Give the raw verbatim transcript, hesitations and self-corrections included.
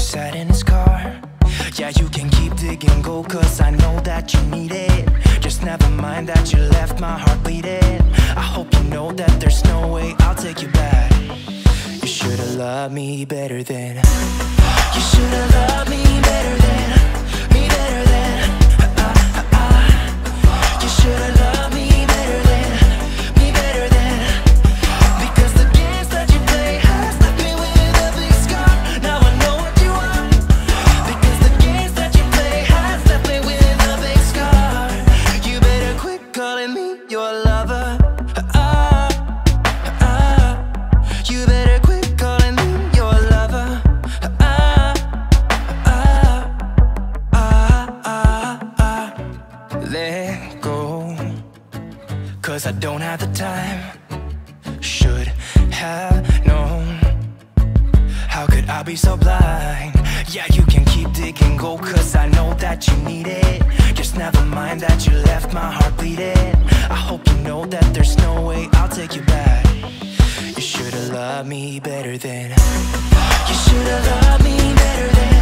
sat in his car. Yeah, you can keep digging gold, cause I know that you need it. Just never mind that you left my heart bleeding. I hope you know that there's no way I'll take you back. You should've loved me better then. You should've loved me better than, me better than, ah, ah, ah. You should've loved me better than, me better than. Because the games that you play has left me with a big scar. Now I know what you want. Because the games that you play has left me with a big scar. You better quit calling me your lover. Ah, ah. You better quit calling me your lover. Ah, ah, ah, ah, ah. Let go, cause I don't have the time. Should have known. How could I be so blind? Yeah, you can keep digging gold, cause I know that you need it. Just never mind that you left my heart bleeding. I hope you know that there's no way I'll take you back. You should've loved me better then. You should've loved me better then.